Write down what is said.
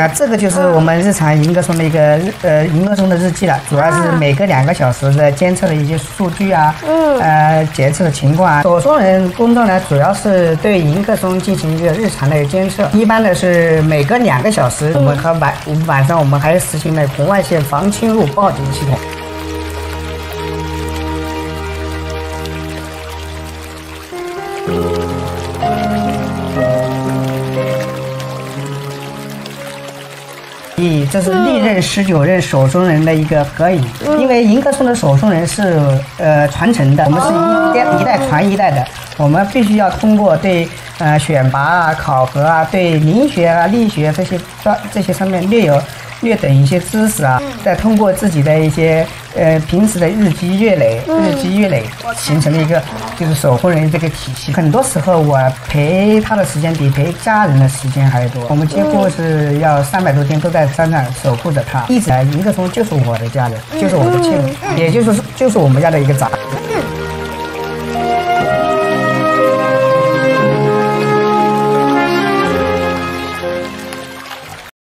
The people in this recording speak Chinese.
这个就是我们日常迎歌松的一个迎歌松的日记了，主要是每隔2个小时的监测的一些数据啊，监测的情况啊。手松人工作呢，主要是对迎歌松进行一个日常的监测，一般的是每隔2个小时，我们和晚上我们还实行了红外线防侵入报警系统。这是历任19任手松人的一个合影，因为迎歌松的手松人是传承的，我们是一代传一代的，我们必须要通过对选拔啊、考核啊，对灵学啊、力学这些上面略懂一些知识啊，再通过自己的一些平时的日积月累，形成了一个就是守护人这个体系。很多时候我陪他的时间比陪家人的时间还多，我们几乎是要300多天都在山上守护着他。一直迎歌松就是我的家人，就是我的亲人，也就是我们家的一个长辈。